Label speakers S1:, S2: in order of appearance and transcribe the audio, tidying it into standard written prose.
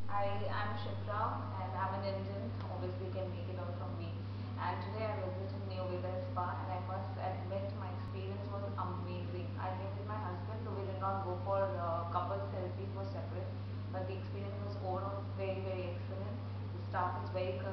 S1: I am Shipra and I'm an Indian, obviously you can make it out from me. And today I visited NeoVeda Spa and I must admit my experience was amazing. I came with my husband, though we did not go for couple therapy, it was separate. But the experience was overall very excellent. The staff is very